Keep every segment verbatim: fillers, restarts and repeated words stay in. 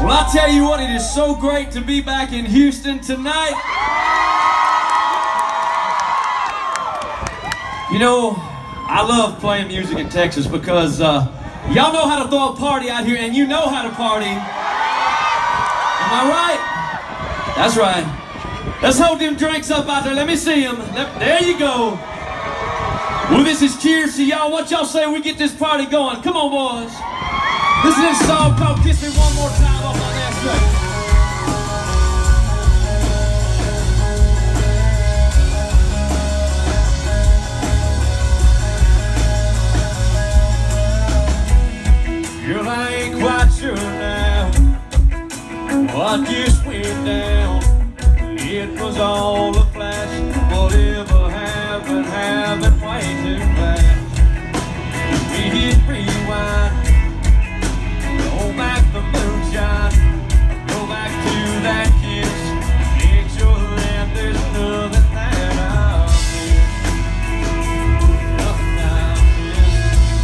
Well, I tell you what, it is so great to be back in Houston tonight. You know, I love playing music in Texas because uh, y'all know how to throw a party out here, and you know how to party. Am I right? That's right. Let's hold them drinks up out there. Let me see them. Let, there you go. Well, this is cheers to y'all. What y'all say we get this party going? Come on, boys. This is this song called Kiss Me One More Time off my next record. Girl, I ain't quite sure now what just went down. It was all a flash. Whatever happened, happened way too fast. We hit rewind. Go back the moonshine. Go back to that kiss. Make sure that there's nothing that I'll miss. Nothing I'll miss.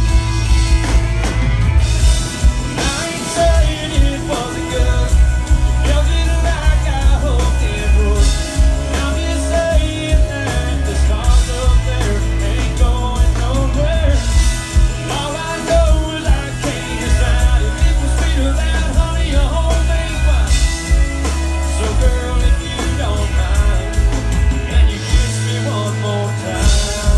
I ain't saying it wasn't good. It wasn't like I hoped it would. I'm just saying that the stars up there ain't going nowhere. All I know is I can't decide if it was sweeter than honey or homemade wine. So girl, if you don't mind, can you kiss me one more time?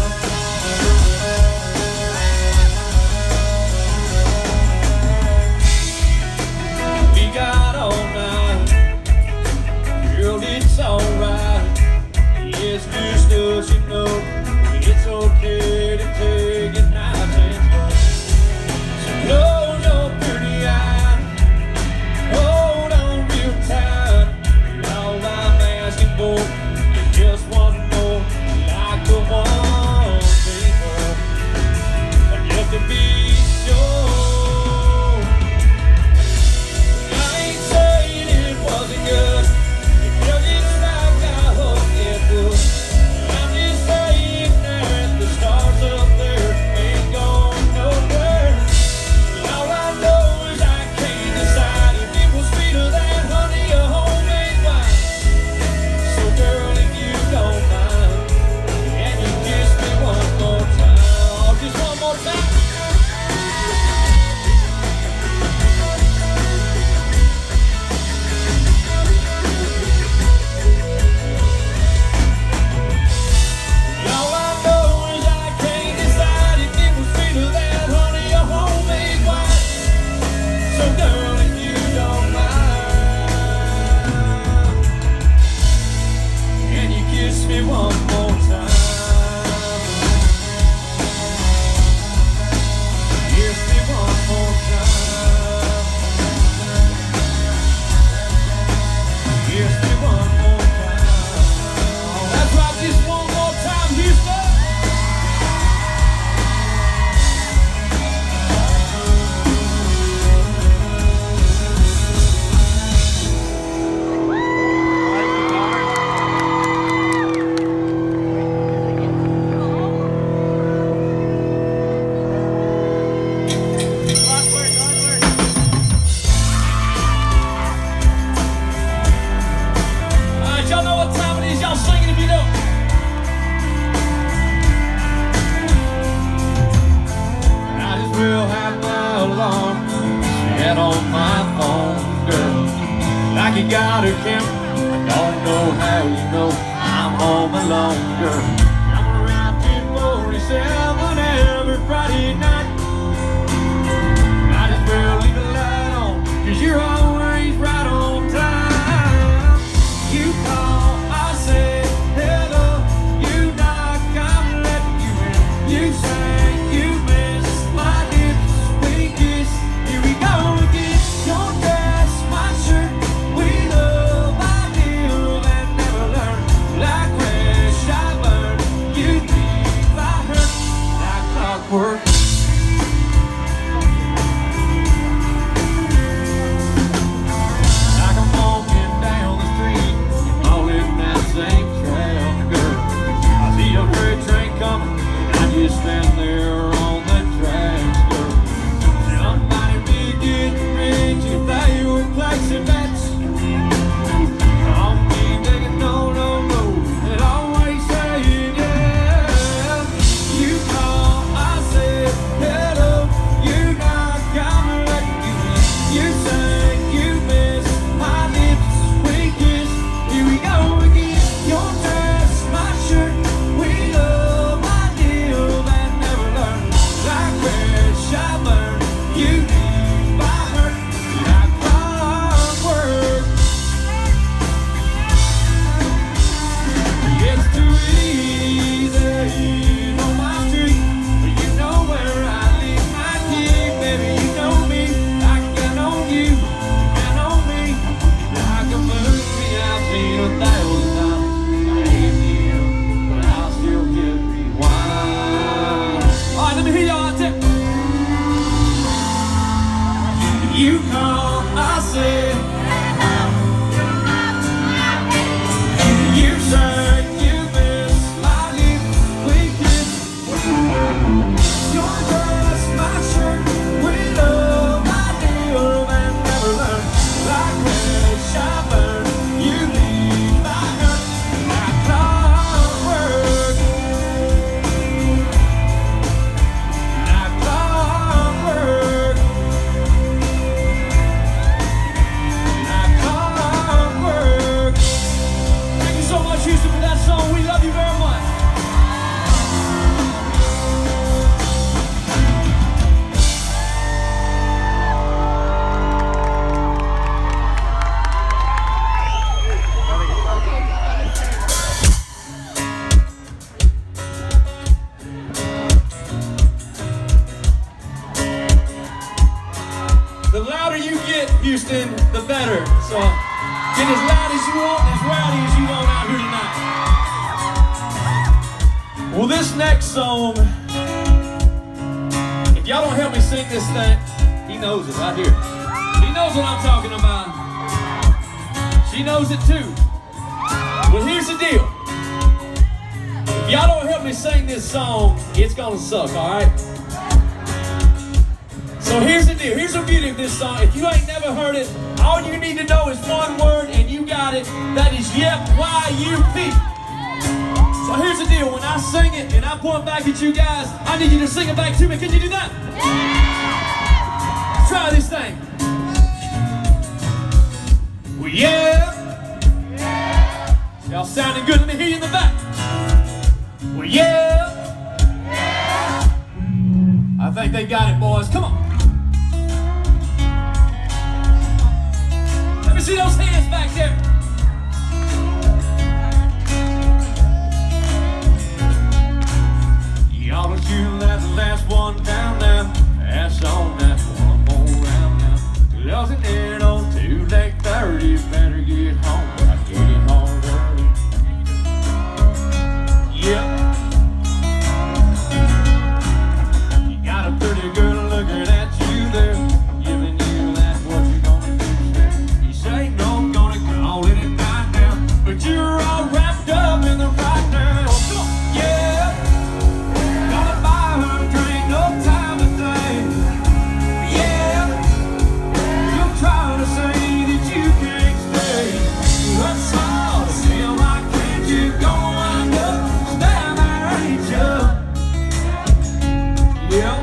We got all night. Girl, it's alright. Yes, just as you know, it's okay to take it nice and slow. So close your pretty eyes, hold on real tight. All I'm asking for is just one more, like the one before. But just to be sure, I ain't saying it wasn't good. It wasn't like I hoped it would. I'm just saying that the stars up there ain't going nowhere. All I know is I can't decide if it was sweeter than honey or homemade wine. So girl, if you don't mind, can you kiss me one more time? Oh, just one more time. All I know is I can't decide if it was sweeter than honey or homemade wine. So girl, if you don't mind, can you kiss me one more time? Kiss me one more time. Kiss me one more time. That's right, just one more time, Houston. All right, y'all know what time it is. Y'all sing it if you know. I just will have my alarm set on my phone, girl. Like you got her count. I don't know how you know I'm home alone, girl. I'm around two forty-seven every Friday night. I just will leave the light on, cause you're always right on time. You call, I say hello. You knock, I'm letting you in. You sang, you miss my lips, sweet kiss. Here we go again. Your dress, my shirt. We love, I live and never learn. Like crash, I burn. You leave, I hurt like clockwork. said, you said you miss my lips, we kiss. Your dress, my shirt, we love, I live and never learn. Like wish I burned, you leave my hurt like clockwork. Like clockwork. Like clockwork. Thank you so much, Houston, for that song. We love you very much. The louder you get, Houston, the better. So get as loud as you want, as rowdy as you want out here tonight. Well, this next song, if y'all don't help me sing this thing, he knows it right here. He knows what I'm talking about. She knows it too. Well, here's the deal. If y'all don't help me sing this song, it's gonna suck, all right? So here's the deal, here's the beauty of this song. If you ain't never heard it, all you need to know is one word and you got it. That is yep, Y U P. So here's the deal, when I sing it and I point back at you guys, I need you to sing it back to me. Can you do that? Yeah. Try this thing. Well, yeah. Yeah. Y'all sounding good, let me hear you in the back. Well, yeah. Yeah. I think they got it, boys, come on. See those hands back there. You ought to shoot that last one down now. Pass on that one more round now. Closing in on two late thirty. Better get home. I get it home early. Yep. You got a pretty girl looking at you there. Giving you that what you gonna do. Ain't no gonna call it at night now, but you're all wrapped up in the right now. Come on, yeah. Gonna buy her a drink, no time to think. Yeah. You're trying to say that you can't stay. That's all to see why can't you go wind up? Stand there, ain't you? Yeah.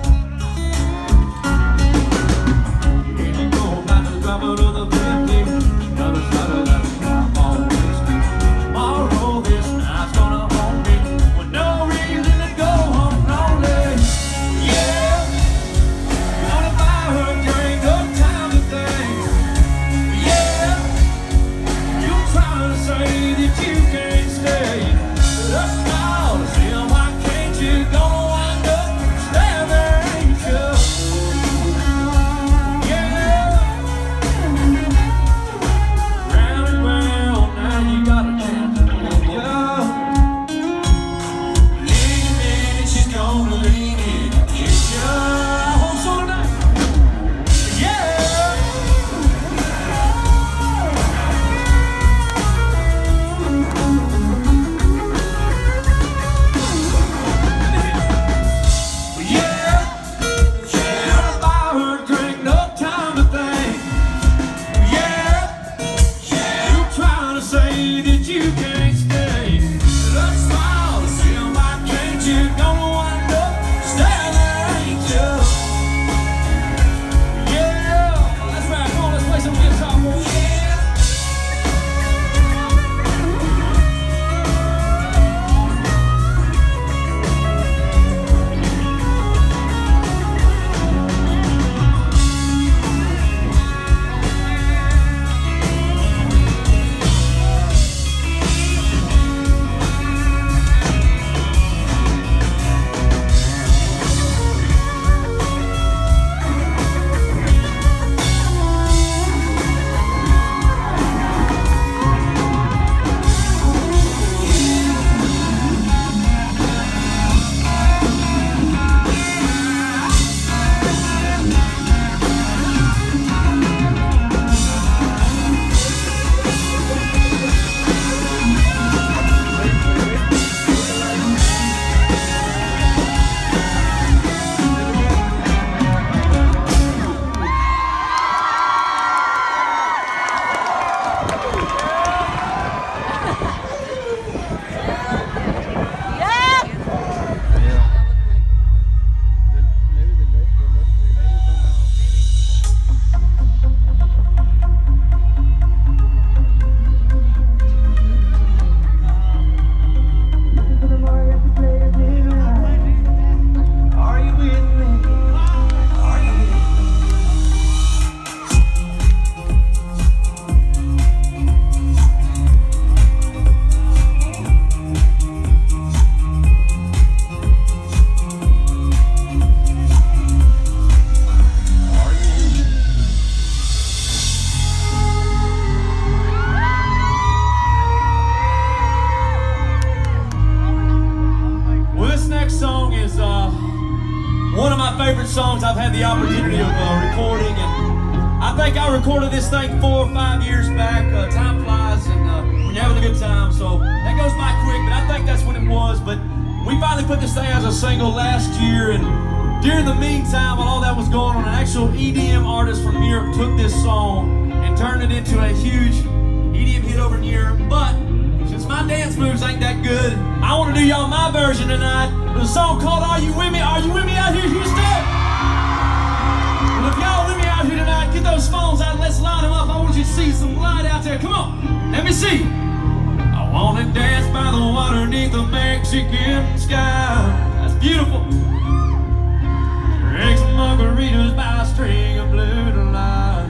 Here you go, about to drop it on the another shot of that I'm always me. Tomorrow this night's gonna hold me with no reason to go home lonely. Yeah, gonna buy her a drink, no time to think. Yeah, you're trying to say that you can't stay. That's all to see why can't you go wind up? Stand there, ain't you? Yeah. recorded this thing four or five years back. Uh, time flies and uh, when you're having a good time, so that goes by quick, but I think that's when it was. But we finally put this thing as a single last year, and during the meantime, while all that was going on, an actual E D M artist from Europe took this song and turned it into a huge E D M hit over in Europe. But since my dance moves ain't that good, I want to do y'all my version tonight with a song called Are You With Me? Are you with me out here, Houston? Well, if y'all with me out here tonight, get those phones out and let's line them up. I want you to see some light out there. Come on, let me see. I want to dance by the water beneath the Mexican sky. That's beautiful. Drink some margaritas by a string of blue lights.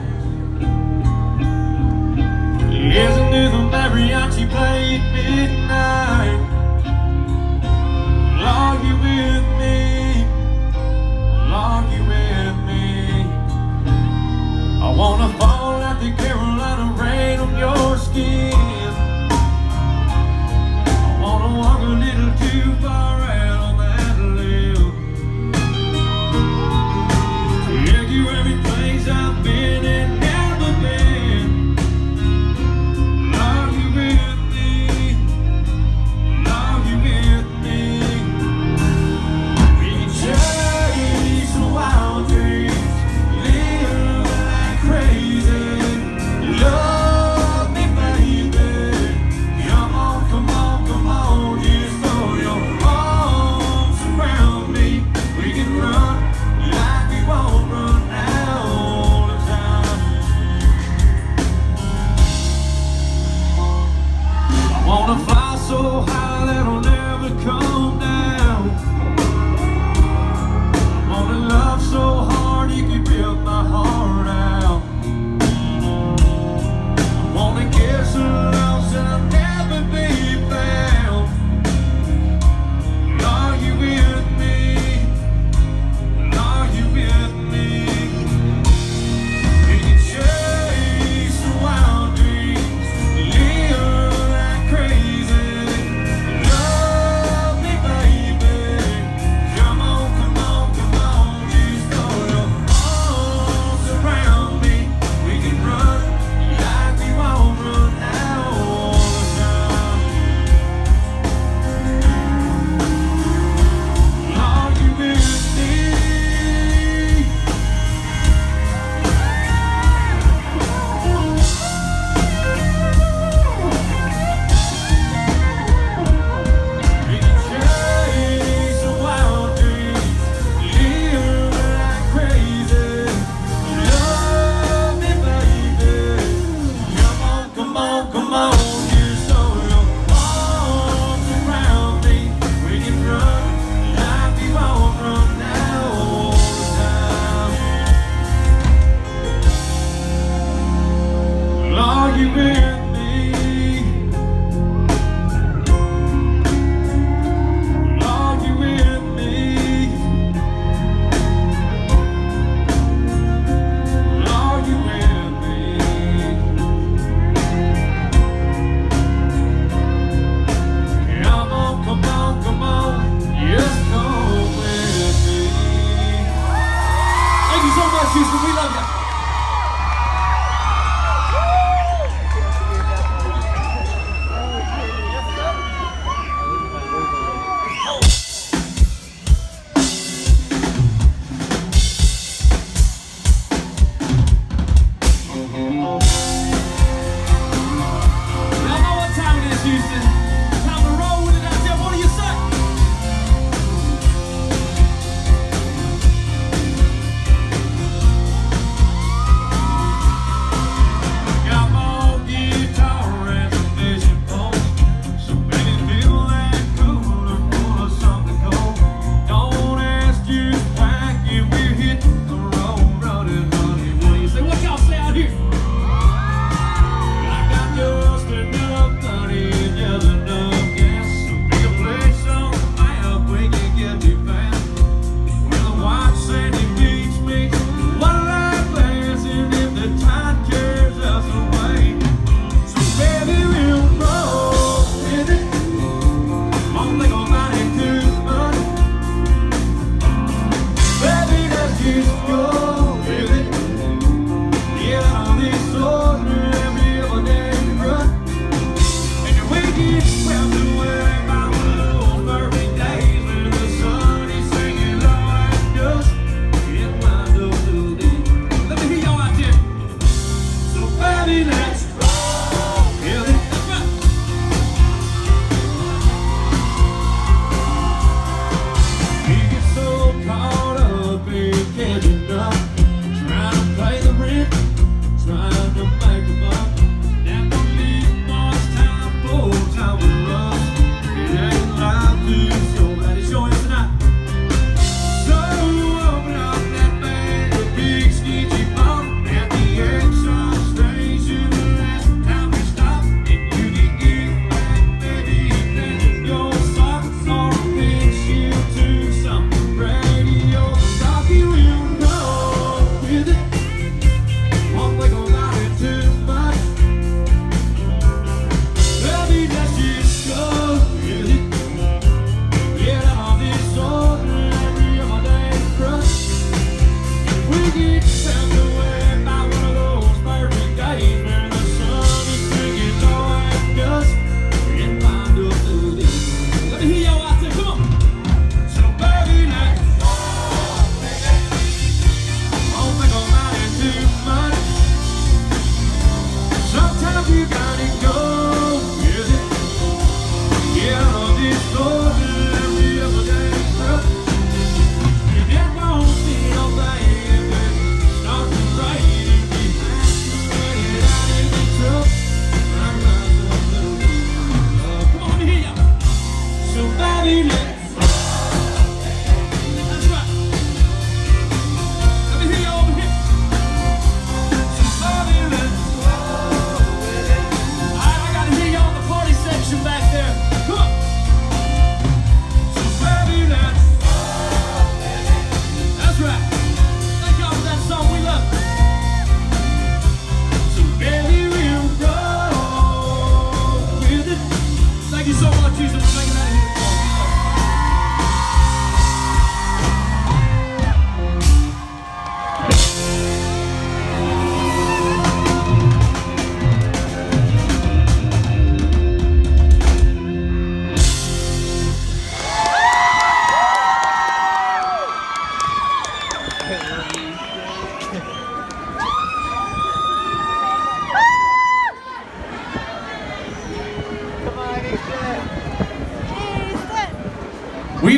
Listen to the mariachi play at midnight. Are you with me? Are you with me? I wanna fall like the Carolina rain on your skin. I wanna walk a little too far out on that limb. Take you every place I've been and never been. Are you with me? Are you with me? We can chase the wild dreams, live like crazy. Love me, baby. Come on, come on, come on. Just throw your arms around me. We can run like we won't run out all the time. I wanna fly so high that I'll never come down. I wanna love so hard you can rip my heart out. I wanna get so lost that I'll never be found. Are you with me? Are you with me? We can chase the wild dreams, live like crazy. Love me, baby. Come on, come on, come on. Just throw your arms around me. We can run like we won't run out all the time. Are you with me? We can chase the wild dreams, live like crazy. Love me, baby. Come on, come on, come on. Just throw your arms around me. We can run like we won't run out all the time. Are you with me? Are you with me? Are you with me? Come on, come on, come on. Just come with me. Thank you so much, Houston. We love you.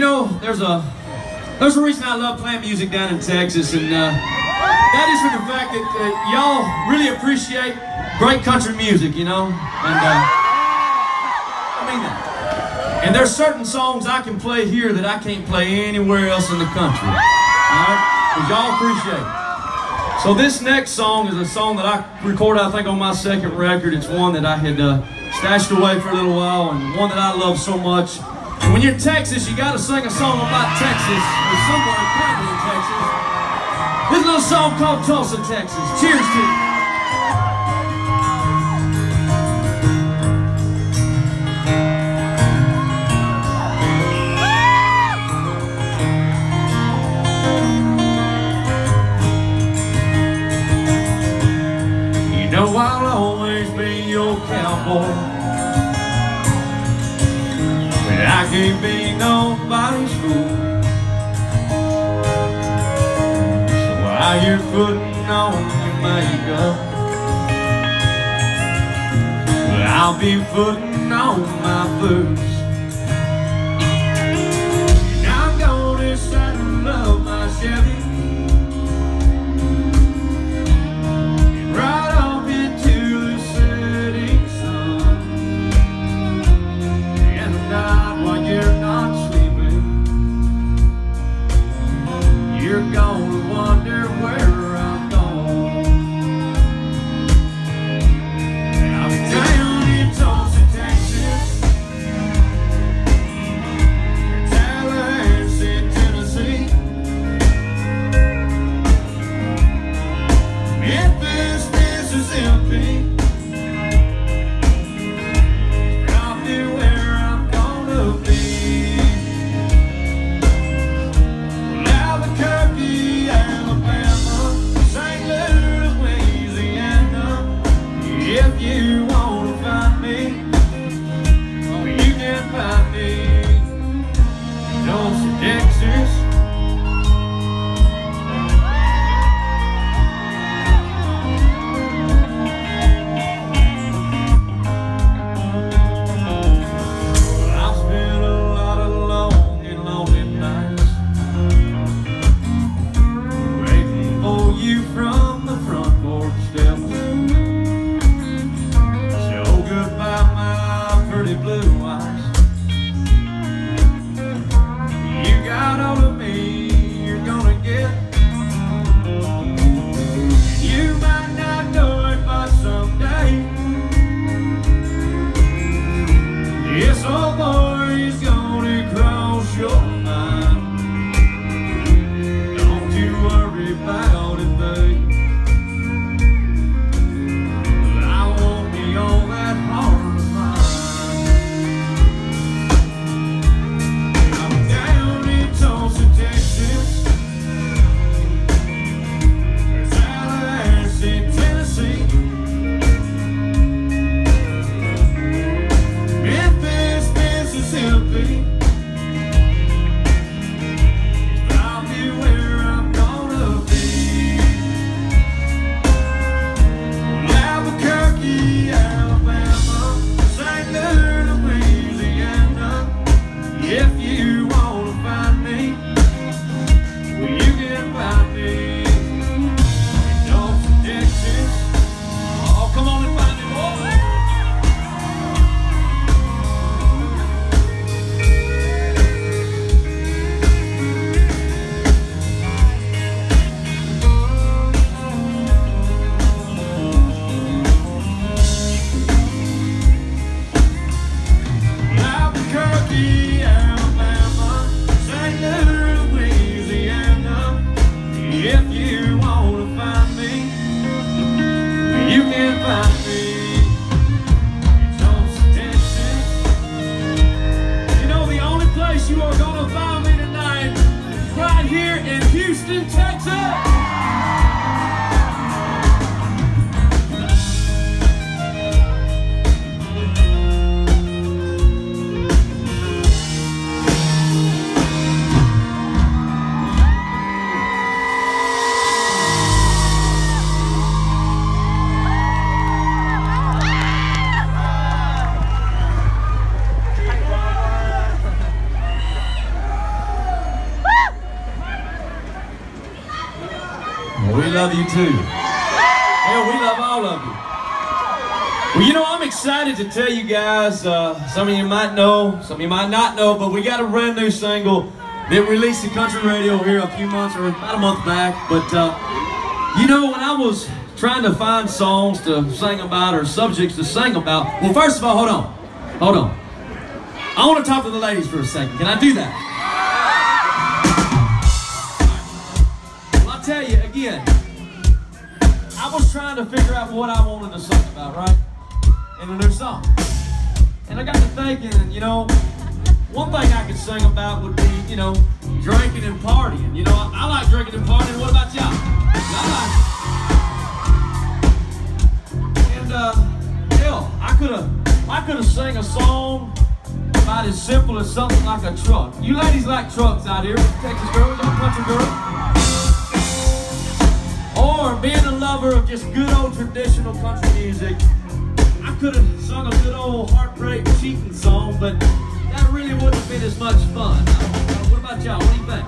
know, there's a there's a reason I love playing music down in Texas, and uh, that is for the fact that uh, y'all really appreciate great country music, you know, and uh, I mean that. And there's certain songs I can play here that I can't play anywhere else in the country, all right? Because y'all appreciate it. So this next song is a song that I recorded, I think, on my second record. It's one that I had uh, stashed away for a little while, and one that I love so much. And when you're in Texas, you got to sing a song about Texas, or somewhere probably in Texas. This little song called Tulsa, Texas. Cheers to you. You know I'll always be your cowboy, but I can't be nobody's fool. So while you're putting on your makeup, well, I'll be putting on my boots. And I'm gonna decide to love my Chevy and ride off into the setting sun. And at night while you're not sleeping, you're gonna wonder where I'm going. And I'm down in Tulsa, Texas, Tallahassee, Tennessee, Memphis, Mississippi. It's probably where I'm gonna be. Well, Albuquerque, Alabama, Saint Louis, Louisiana. If you wanna find me, well, you can find me in Tulsa, Texas. I've spent a lot of long and lonely nights waiting for you from the front porch steps. love you too. Hell, we love all of you. Well, you know, I'm excited to tell you guys, uh, some of you might know, some of you might not know, but we got a brand new single that released to country radio here a few months, or about a month back. But, uh, you know, when I was trying to find songs to sing about or subjects to sing about, well, first of all, hold on, hold on. I want to talk to the ladies for a second. Can I do that? Well, I'll tell you, again, I was trying to figure out what I wanted to sing about, right? In a new song. And I got to thinking, and you know, one thing I could sing about would be, you know, drinking and partying. You know, I, I like drinking and partying. What about y'all? Y'all like it? And, uh, hell, I could have I could have sang a song about as simple as something like a truck. You ladies like trucks out here, Texas girls, y'all country girls. Or being a lover of just good old traditional country music. I could have sung a good old heartbreak cheating song, but that really wouldn't have been as much fun. What about y'all? What do you think?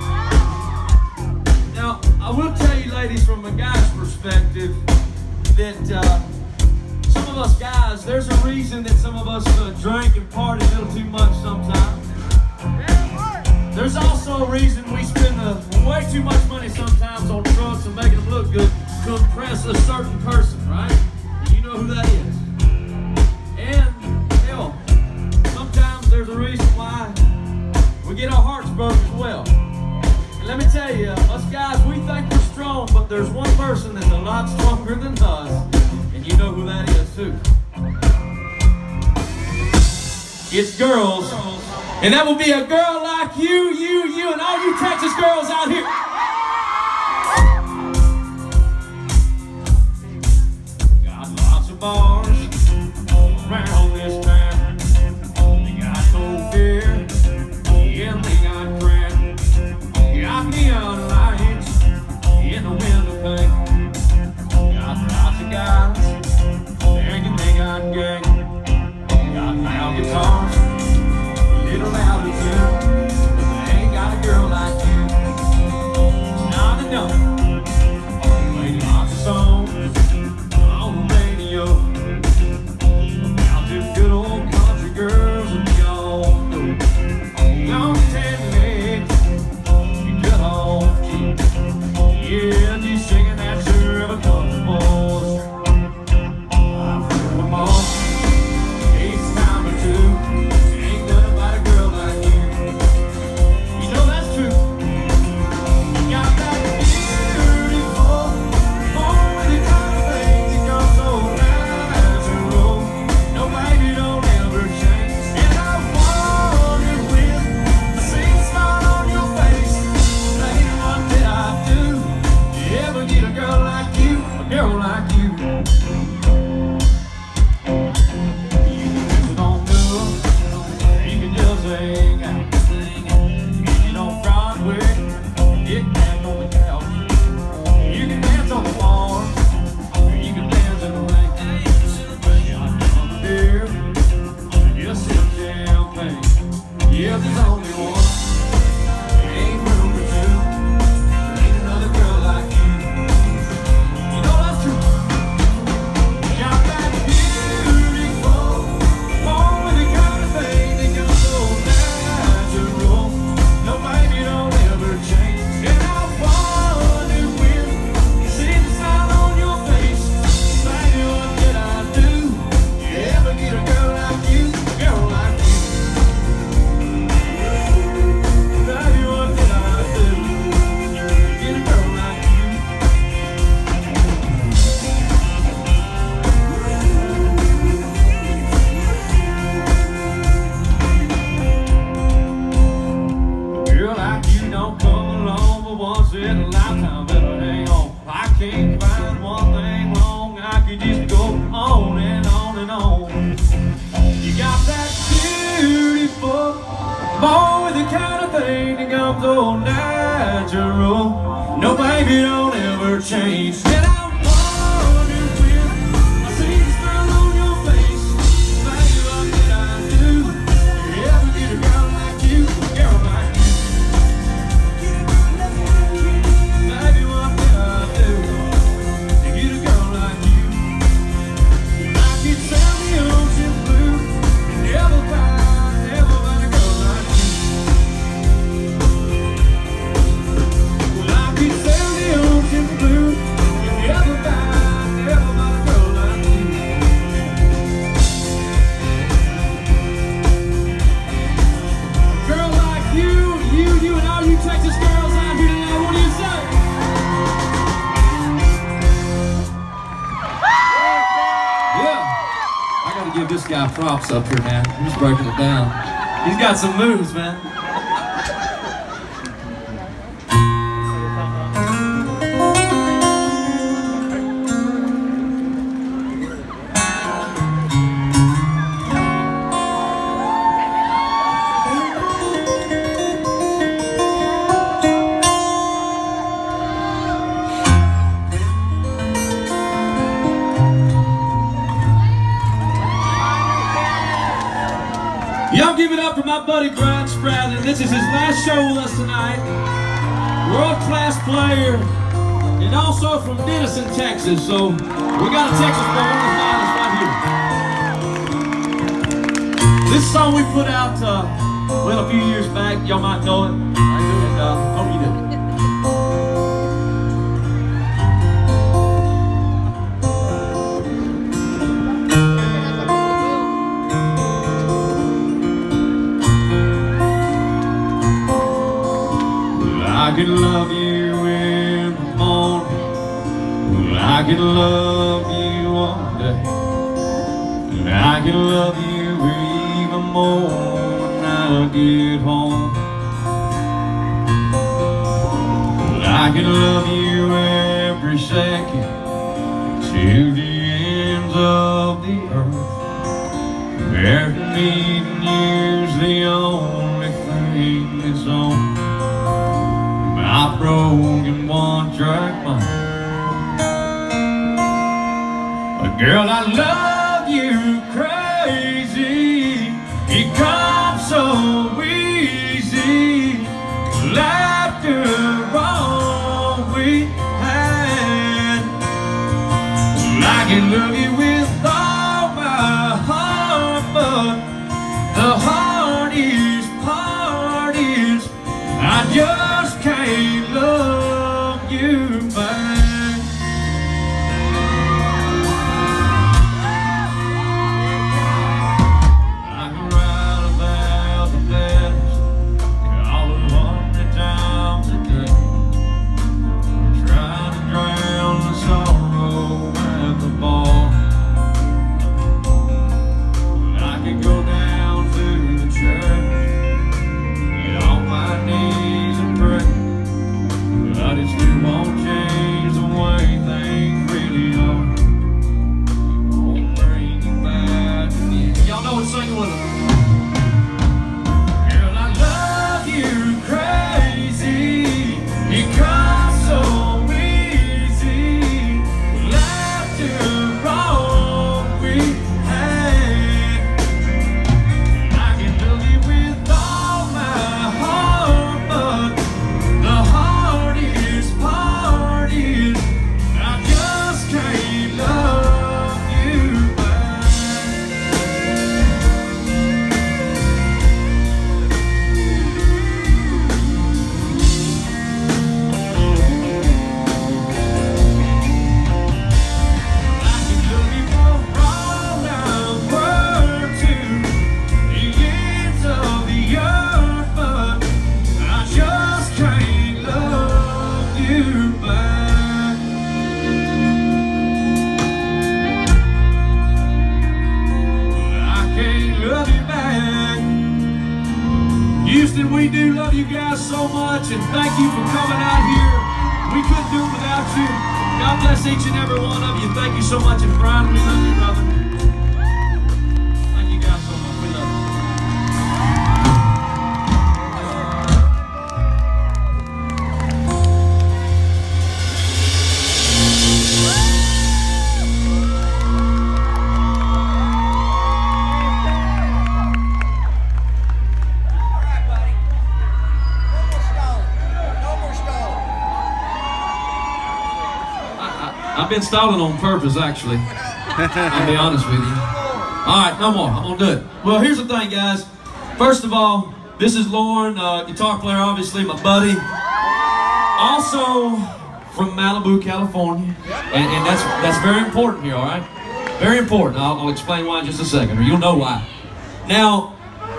Now, I will tell you ladies from a guy's perspective that uh, some of us guys, there's a reason that some of us uh, drink and party a little too much sometimes. There's also a reason we spend uh, way too much money sometimes on trucks and making them look good to impress a certain person, right? And you know who that is. And, hell, sometimes there's a reason why we get our hearts broken as well. And let me tell you, us guys, we think we're strong, but there's one person that's a lot stronger than us, and you know who that is too. It's girls. And that will be a girl like you, you, you, and all you Texas girls out here. Got lots of bars around this town. They got cold beer, yeah, they got crack. Got neon lights in the window pane. Got lots of guys thinking they got gang. Got loud guitars, little louder too, but they ain't got a girl like you. Not enough. Play lots of songs on the radio about them good old country girls that we all know. Long tan legs, you cut all cheap. Yeah, just singing that sure of a country boy. I've heard them all. It's time or two. Boy, the kind of thing that comes so natural. No, baby, don't ever change. And I wonder when I see the smile on your face, baby, what did I do? You ever get a girl like you, a girl like you? Baby, what did I do? give this guy props up here, man. He's breaking it down. He's got some moves, man. Y'all give it up for my buddy Brian Spradlin. This is his last show with us tonight. World-class player, and also from Denison, Texas. So we got a Texas boy, one of the finest right here. This song we put out, uh, well, a few years back. Y'all might know it. I do it. Uh, oh, you do. I can love you in the morning, I can love you all day, and I can love you even more when I get home. I can love you every second to the ends of the earth. Every meeting you's the only thing that's on my broken one-track mind. But girl, I love you crazy. It comes so easy. After all we had, I can love you with all my heart, but the hardest part is I just can't love you back. I can write a thousand letters, call a hundred times a day, try to drown the sorrow at the bar. I could go down to the church, get on my knees and pray, but it still won't change the way things really are. It won't bring you back again. Y'all know it's singing with us. Girl, I love you crazy. It comes so easy. After all we had, I can love you with all my heart, but the hardest part is I just can't love you back. I can love you from all I've worked to the ends of the earth, but I just can't love you back. I can't love you back. Houston, we do love you guys so much, and thank you for coming out here. We couldn't do it without you. God bless each and every one of you. Thank you so much, and Brian, we love you, brother. Thank you guys so much. We love you. Alright, buddy. No more stalling. No more stalling. I, I've been stalling on purpose, actually. I'll be honest with you. All right, no more. I'm gonna do it. Well, here's the thing, guys. First of all, this is Lauren, uh, guitar player, obviously, my buddy. Also from Malibu, California, and, and that's that's very important here. All right, very important. I'll, I'll explain why in just a second, or you'll know why. Now,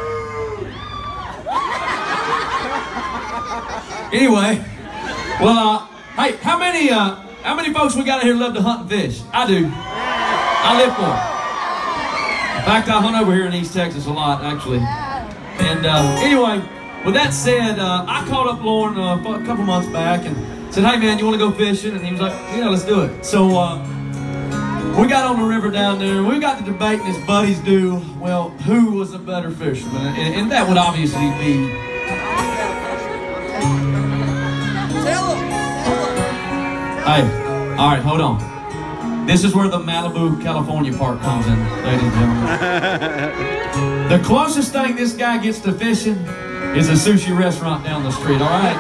anyway, well, uh, hey, how many uh, how many folks we got out here love to hunt and fish? I do. I live for it. fact, I hunt over here in East Texas a lot, actually. And uh, anyway, with that said, uh, I called up Lauren uh, a couple months back and said, hey man, you want to go fishing? And he was like, yeah, let's do it. So uh, we got on the river down there. We got to debating as buddies do, well, who was a better fisherman? And, and that would obviously be... Tell him. Hey, all right, hold on. This is where the Malibu, California part comes in, ladies and gentlemen. The closest thing this guy gets to fishing is a sushi restaurant down the street, all right?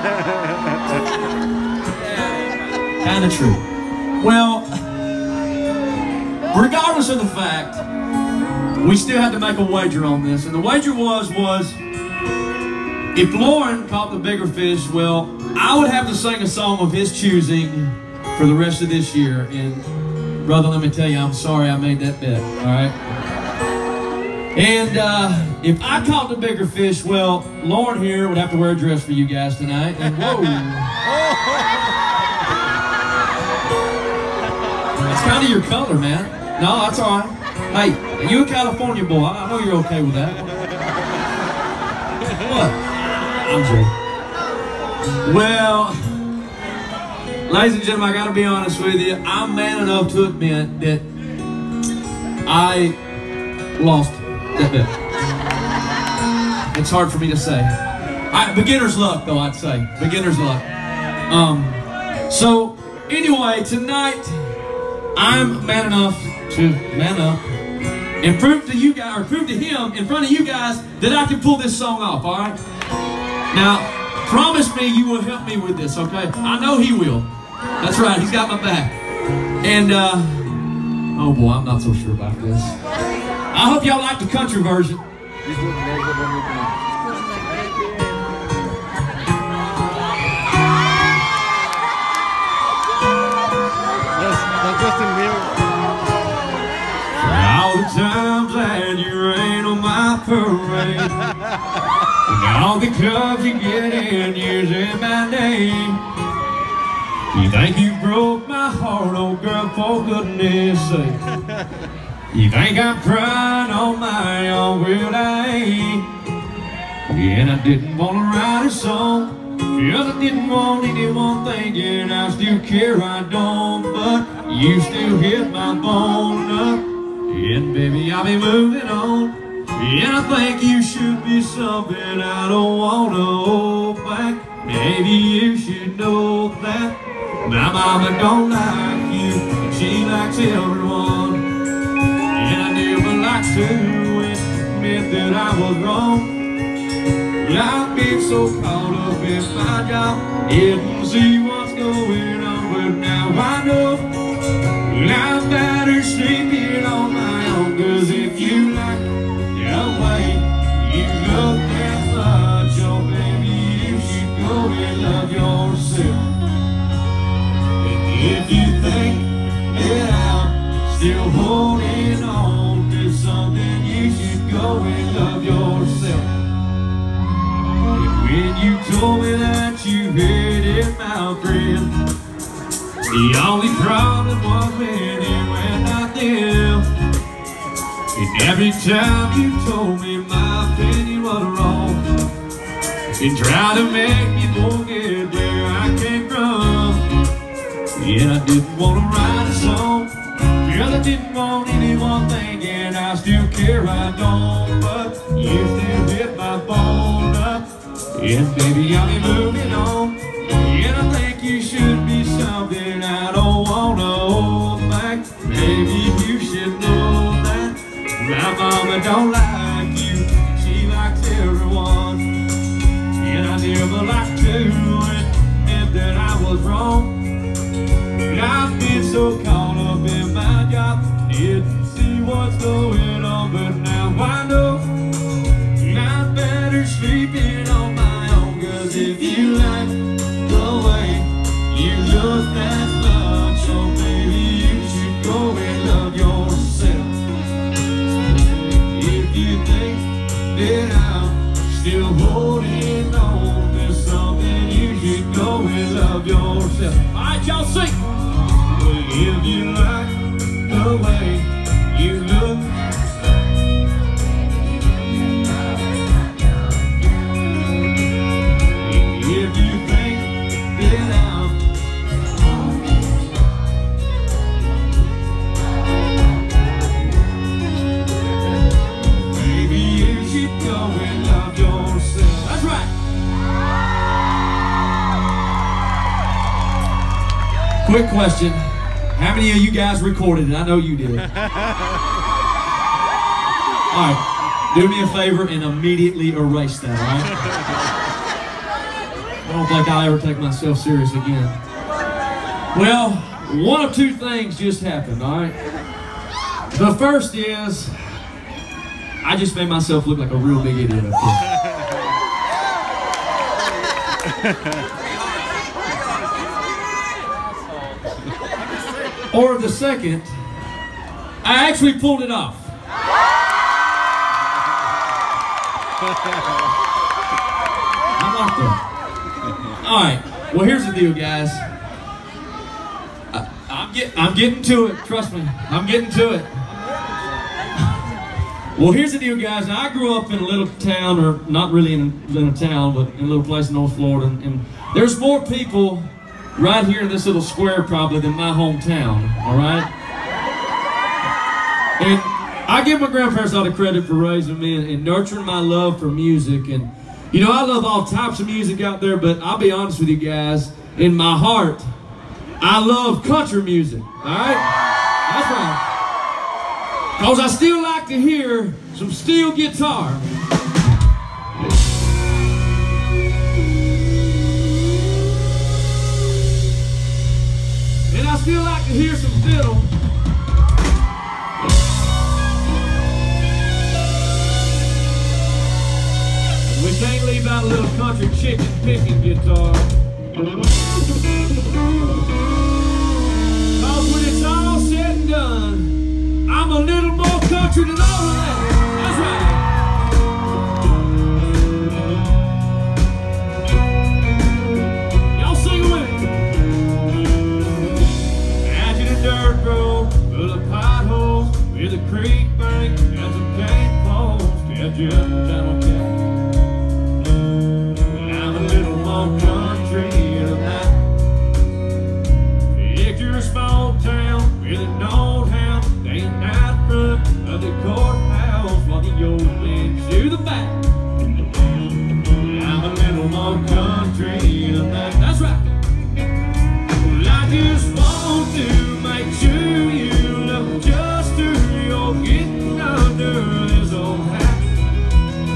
Kind of true. Well, regardless of the fact, we still had to make a wager on this. And the wager was, was if Lauren caught the bigger fish, well, I would have to sing a song of his choosing for the rest of this year. And brother, let me tell you, I'm sorry I made that bet, all right? And uh, if I caught the bigger fish, well, Lauren here would have to wear a dress for you guys tonight. And whoa. That's kind of your color, man. No, that's all right. Hey, you a California boy. I know you're okay with that. What? I'm joking. Well, ladies and gentlemen, I gotta be honest with you. I'm man enough to admit that I lost that bet. It's hard for me to say. I, beginner's luck, though, I'd say. Beginner's luck. Um, so, anyway, tonight, I'm man enough to man up and prove to you guys, or prove to him in front of you guys that I can pull this song off, all right? Now, promise me you will help me with this, okay? I know he will. That's right, he's got my back. And, uh, oh boy, I'm not so sure about this. I hope y'all like the country version. All the times that you rain on my parade, and all the clubs you get in using my name. You think you broke my heart, oh girl, for goodness sake. You think I'm crying on my own, well I ain't. And I didn't want to write a song, cause I didn't want anyone thinking I still care, I don't. But you still hit my bone up, and baby I'll be moving on. And I think you should be something I don't want to hold back. Maybe you should know that my mama don't like you, and she likes everyone. And I never liked to admit that I was wrong. I've been so caught up in my job, didn't see what's going on. But now I know I'm better sleeping on my own. Cause if you like the way you look that much, oh baby, you should go and love yourself. If you think that I'm still holding on to something, you should go and love yourself. And when you told me that you hated my friend, the only problem was when it went not them. And every time you told me my opinion was wrong, and tried to make me forget where I came from. Yeah, I didn't want to write a song, cause I didn't want anyone thinking I still care, I don't. But you still hit my bone up, and baby I'll be moving on. And I think you should be something I don't want to hold back. Maybe you should know that my mama don't like you, she likes everyone. And I never liked to admit that I was wrong. I've been so caught up in my job, didn't see what's going on. But now I know I'm better sleeping on my own. Cause if you like the way you look that much, oh baby, you should go and love yourself. If you think that I'm still holding on to something, you should go and love yourself. Alright, y'all sing! If you like the way you look Quick question. How many of you guys recorded it? I know you did. All right. Do me a favor and immediately erase that, all right? I don't think I'll ever take myself serious again. Well, one of two things just happened, all right? The first is, I just made myself look like a real big idiot up here. Or the second, I actually pulled it off. I like that. All right. Well, here's the deal, guys. I, I'm getting, I'm getting to it. Trust me, I'm getting to it. Well, here's the deal, guys. Now, I grew up in a little town, or not really in, in a town, but in a little place in North Florida, and, and there's more people right here in this little square probably than my hometown, all right? And I give my grandparents a lot of credit for raising me and, and nurturing my love for music. And, you know, I love all types of music out there, but I'll be honest with you guys, in my heart, I love country music, all right? That's right. Because I still like to hear some steel guitar. And I still like to hear some fiddle. And we can't leave out a little country chicken picking guitar. Cause when it's all said and done, I'm a little more country than all of that. That's right. Y'all sing with me. Out in a dirt road, full of potholes, with a creek bank and some cane poles, catch you up and down on cat. I'm a little more country than that. Picture a small town with an old house, laying out front of the courthouse while the old man to the back. I'm a little more country than that. That's right. Well, I just want to make sure you know just who you're getting under this old hat.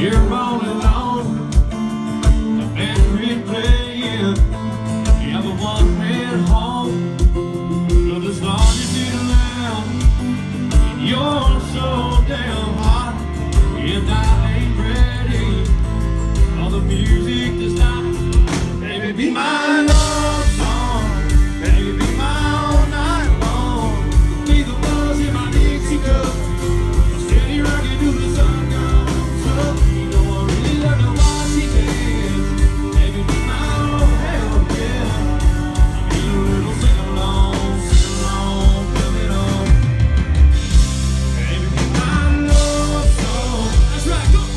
You're rolling on the band playing. Yeah, the one man home. But as long as you're around, and you're so damn hot, and I ain't ready for the music to stop. Baby, be my love song. Baby, be my all night long. Be the buzz in my Dixie cup. Steady rocking to the sun comes up. You know I really love to watch you dance. Baby, be my oh hell yeah. I need a little sing along, sing along, coming on. Baby, be my love song. That's right, go.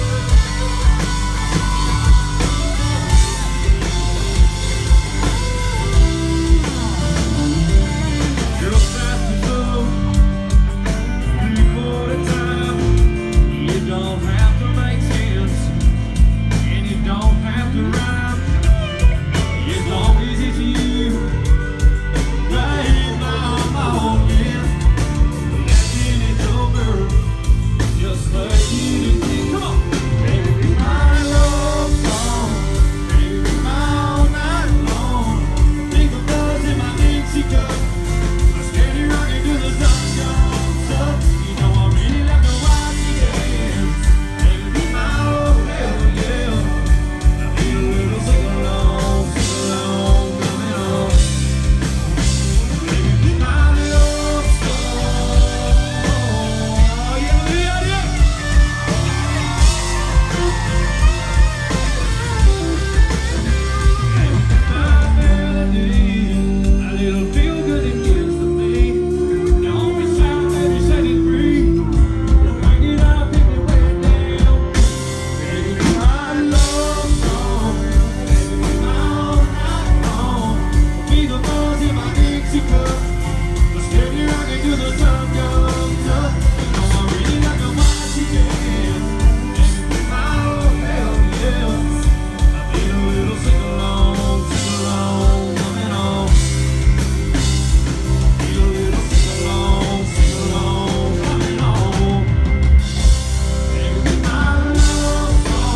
Girl, fast and slow, three quarter time. You don't have to make sense, and you don't have to rhyme. As long as it's you, right now, my yeah. After it's over, just like you did. Come on, baby, be my love song. Baby, be my all night long. Think of buzz in my Dixie cup. I steady rocking till the sun comes up. You know I really love to watch you dance. Baby, be my oh hell yeah. I need a little sing along, sing along, coming on. Baby, be my love song. Yeah, yeah, yeah. Baby, be my melody. A little feel good it gives to me. Don't be sound that you set it free. Bring it up, pick it way down. Baby, be my love song. Baby, be my all night long. Be the buzz in my Dixie cup. The steady rocking till the sun comes up. You know I really like to watch you dance. Baby, be my oh hell yeah. I need a little sing along, sing along, coming on. Need a little sing along, sing along, coming on. Baby, be my love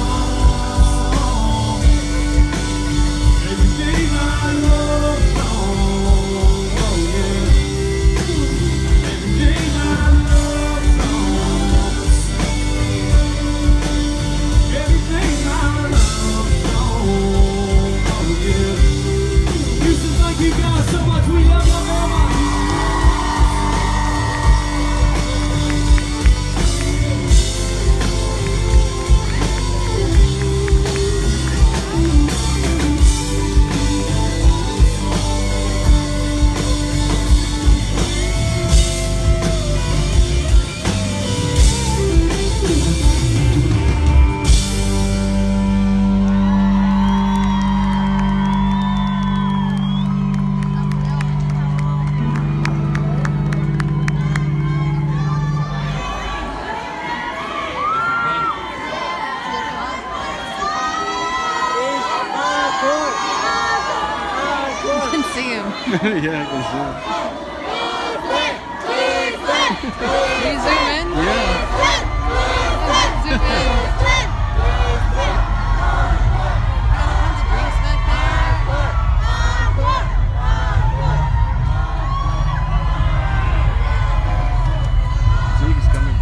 song. Baby, be my love song. Oh yeah. Baby, be my love song. Baby, be my love song. Oh yeah. Houston, thank you guys so much. We love you very much. You can see him. Yeah, I can Can you zoom in? see. Yeah. Zoom in. See, he's coming.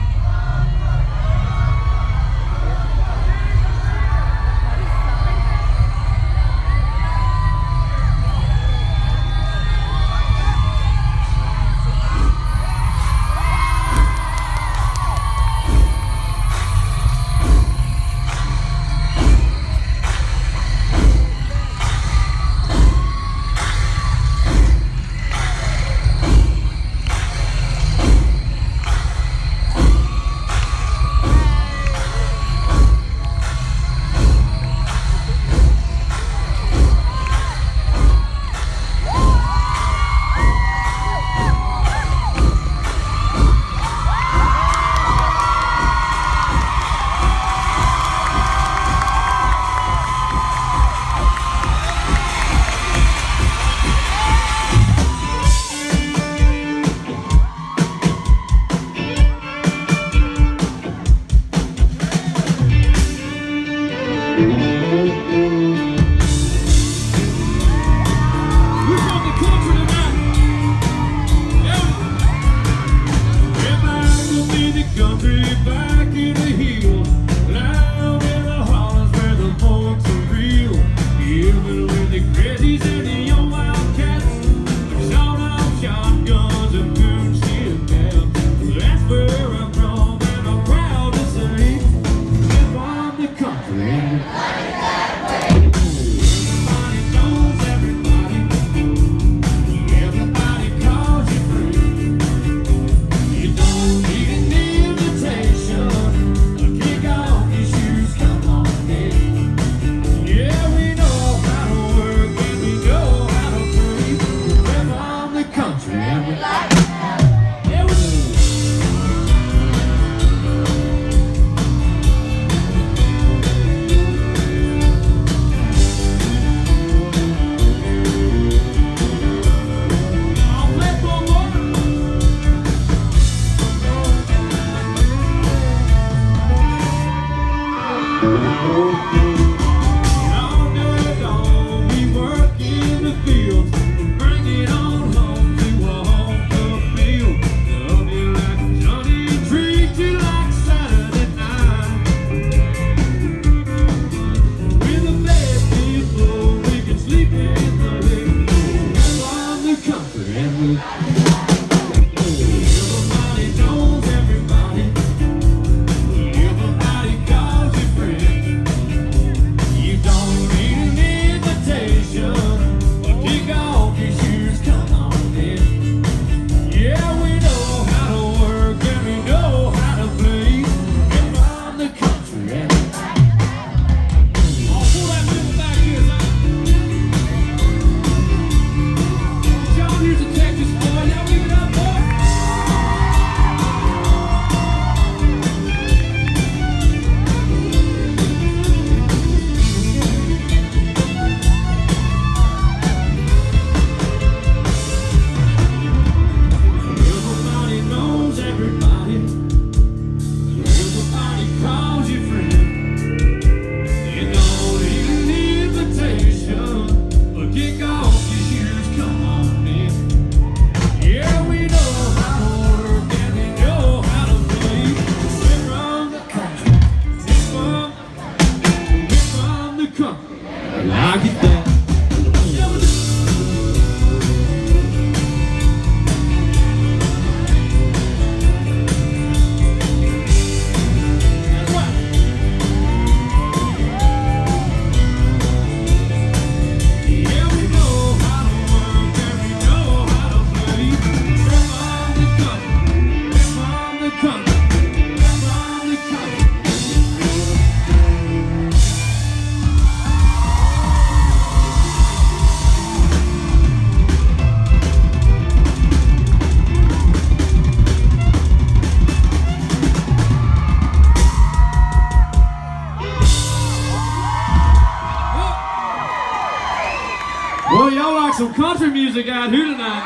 Well, y'all like some country music out here tonight.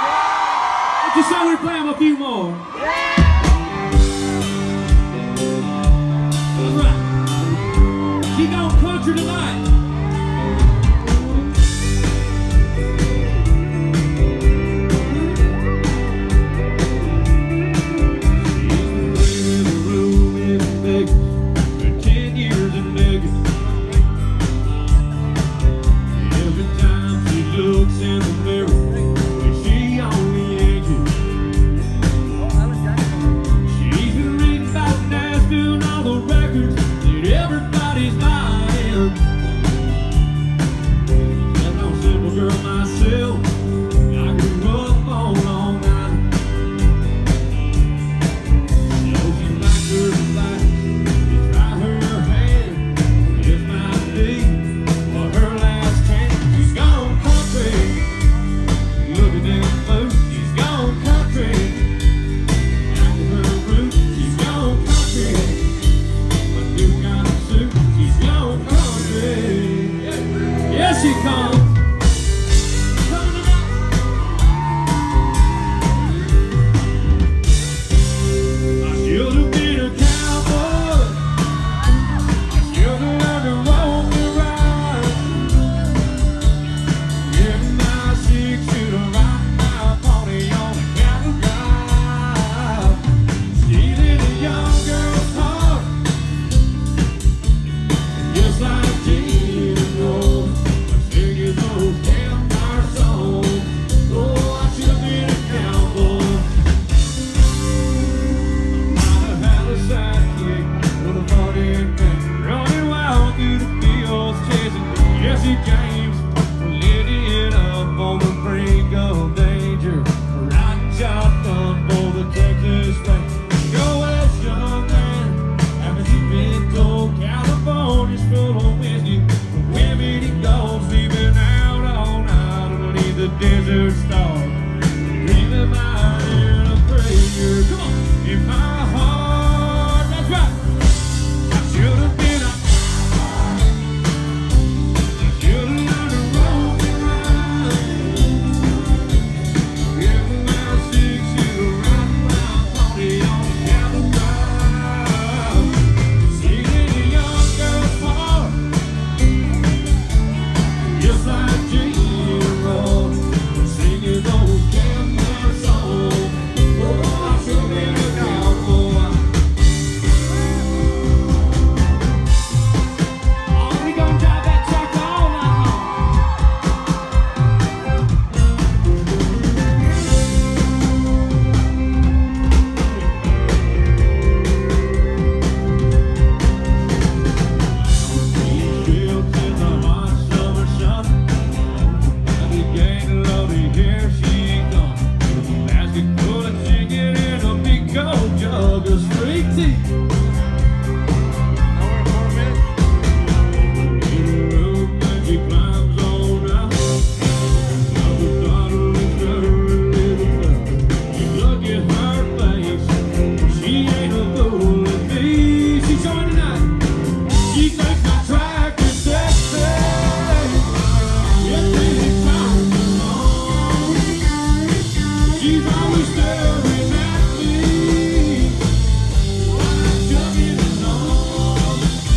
What you say we play them a few more? That's right. Keep on country tonight. Should have been a cowboy. I should have learned to roll. Jesse James, living up on the brink of danger, riding shotgun for the Texas State. Go as young man, after he's been told California's full of whiskey, the women he goes, sleeping out all night underneath the desert stars, dreaming about in a prayer. Come on, in my heart, that's right. I should have been a should have learned to roll me right. Give me my six, you ride around, pony on the cattle drive. Singing a young girl's heart, just like Gene Road, singing those gambler songs. Oh, I should have been a cowboy. Oh, we gonna drive that truck all night long. Fields in the hot summer sun, and the gang lovely here she gone. Basket full of chicken and a big cold jug of straight tea. In the room and she climbs on out. Now the daughter looks her a little love. She look at her face, she ain't a fool with me. She's showing tonight. She thinks my track is sexy. Yes, it's time to long. She's always staring at me. Chugging along.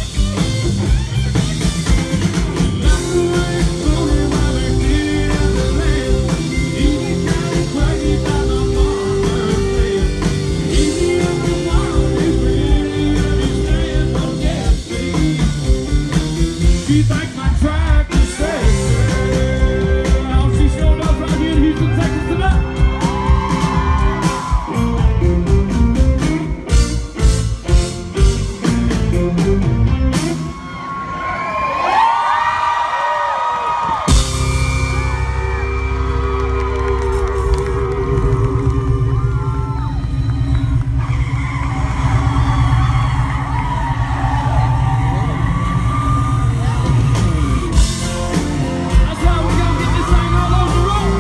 Like the way it's floating while we're clearing out the land. Easy kind of crazy by my farmer's land. Easy up the water, it's really understand what gas fees. She thinks my track is sexy. Oh, she showed up right here in Houston, Texas tonight. That's why we gotta get this thing all over the road.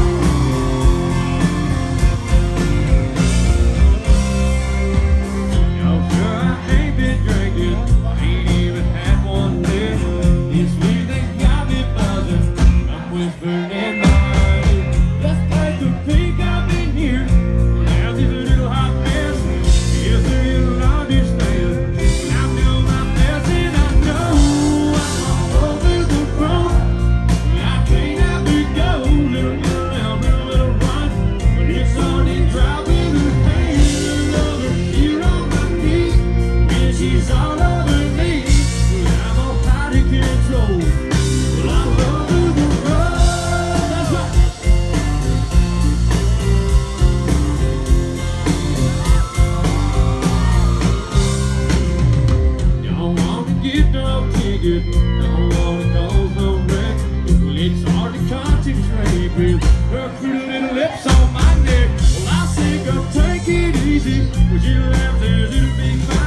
No, sure, I ain't been drinking, ain't even had one day. This music's got me buzzing, I'm whispering in my ear. Let's take a peek up in here. Now this a little hot mess, yes, a little understand. I'm doing my best and I know I'm all over the road. I can't have to go, little bit around, little bit of run. When it's on and driving her hand, another here on my knee. When she's all over me, I'm all out of control. Well, I'm over the road, that's right. Don't want to get no ticket, don't want to cause no wreck. Well, it's hard to concentrate with her pretty little lips on my neck. Well, I say, go take it easy, but she laughs as little big mouth.